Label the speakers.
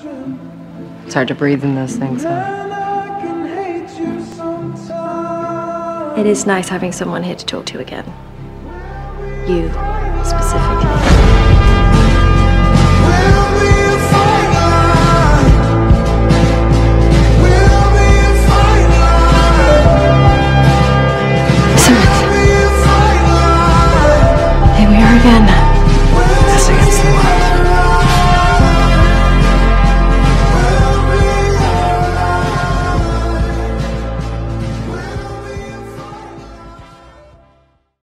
Speaker 1: It's hard to breathe in those things, huh?
Speaker 2: It is nice having someone here to talk to again. You, specifically.